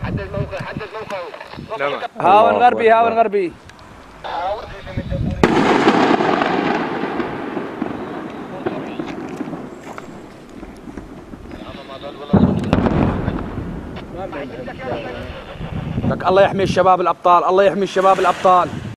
حدد موقع، حدد موقعه. هاون غربي، هاون غربي. لك الله يحمي الشباب الابطال، الله يحمي الشباب الابطال.